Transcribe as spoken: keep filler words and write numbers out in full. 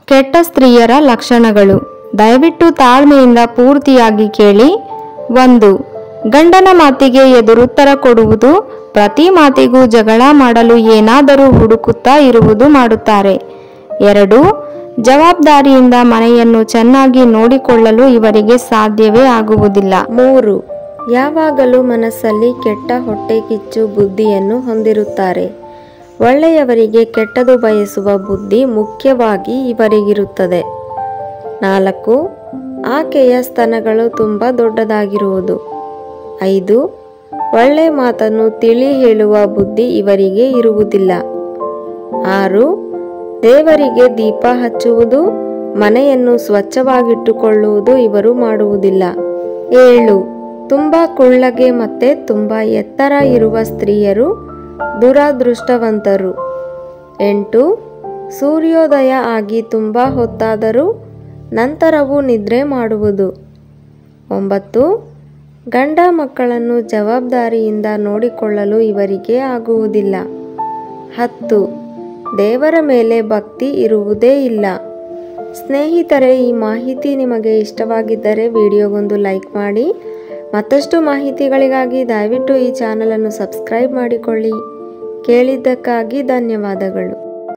ಕೆಟ್ಟ ಸ್ತ್ರೀಯರ ಲಕ್ಷಣಗಳು. ದಯವಿಟ್ಟು ತಾಳ್ಮೆಯಿಂದ ಪೂರ್ತಿಯಾಗಿ ಕೇಳಿ. ಒಂದು, ಗಂಡನ ಮಾತಿಗೆ ಎದುರುತ್ತರ ಕೊಡುವುದು. ಪ್ರತಿ ಮಾತಿಗೂ ಜಗಳ ಮಾಡಲು ಏನಾದರೂ ಹುಡುಕುತ್ತಾ ಇರುವುದು ಮಾಡುತ್ತಾರೆ. ಎರಡು, ಜವಾಬ್ದಾರಿಯಿಂದ ಮನೆಯನ್ನು ಚೆನ್ನಾಗಿ ನೋಡಿಕೊಳ್ಳಲು ಇವರಿಗೆ ಸಾಧ್ಯವೇ ಆಗುವುದಿಲ್ಲ. ಮೂರು, ಯಾವಾಗಲೂ ಮನಸ್ಸಲ್ಲಿ ಕೆಟ್ಟ ಹೊಟ್ಟೆ ಕಿಚ್ಚು ಬುದ್ಧಿಯನ್ನು ಹೊಂದಿರುತ್ತಾರೆ. ಒಳ್ಳೆಯವರಿಗೆ ಕೆಟ್ಟದು ಬಯಸುವ ಬುದ್ಧಿ ಮುಖ್ಯವಾಗಿ ಇವರಿಗಿರುತ್ತದೆ. ನಾಲ್ಕು, ಆಕೆಯ ಸ್ತನಗಳು ತುಂಬ ದೊಡ್ಡದಾಗಿರುವುದು. ಐದು, ಒಳ್ಳೆ ಮಾತನ್ನು ತಿಳಿ ಹೇಳುವ ಬುದ್ಧಿ ಇವರಿಗೆ ಇರುವುದಿಲ್ಲ. ಆರು, ದೇವರಿಗೆ ದೀಪ ಹಚ್ಚುವುದು, ಮನೆಯನ್ನು ಸ್ವಚ್ಛವಾಗಿಟ್ಟುಕೊಳ್ಳುವುದು ಇವರು ಮಾಡುವುದಿಲ್ಲ. ಏಳು, ತುಂಬ ಕುಳ್ಳಗೆ ಮತ್ತೆ ತುಂಬ ಎತ್ತರ ಇರುವ ಸ್ತ್ರೀಯರು ದುರದೃಷ್ಟವಂತರು. ಎಂಟು, ಸೂರ್ಯೋದಯ ಆಗಿ ತುಂಬ ಹೊತ್ತಾದರೂ ನಂತರವೂ ನಿದ್ರೆ ಮಾಡುವುದು. ಒಂಬತ್ತು, ಗಂಡ ಮಕ್ಕಳನ್ನು ಜವಾಬ್ದಾರಿಯಿಂದ ನೋಡಿಕೊಳ್ಳಲು ಇವರಿಗೆ ಆಗುವುದಿಲ್ಲ. ಹತ್ತು, ದೇವರ ಮೇಲೆ ಭಕ್ತಿ ಇರುವುದೇ ಇಲ್ಲ. ಸ್ನೇಹಿತರೆ, ಈ ಮಾಹಿತಿ ನಿಮಗೆ ಇಷ್ಟವಾಗಿದ್ದರೆ ವಿಡಿಯೋಗೊಂದು ಲೈಕ್ ಮಾಡಿ. ಮತ್ತಷ್ಟು ಮಾಹಿತಿಗಳಿಗಾಗಿ ದಯವಿಟ್ಟು ಈ ಚಾನಲನ್ನು ಸಬ್ಸ್ಕ್ರೈಬ್ ಮಾಡಿಕೊಳ್ಳಿ. ಕೇಳಿದ್ದಕ್ಕಾಗಿ ಧನ್ಯವಾದಗಳು.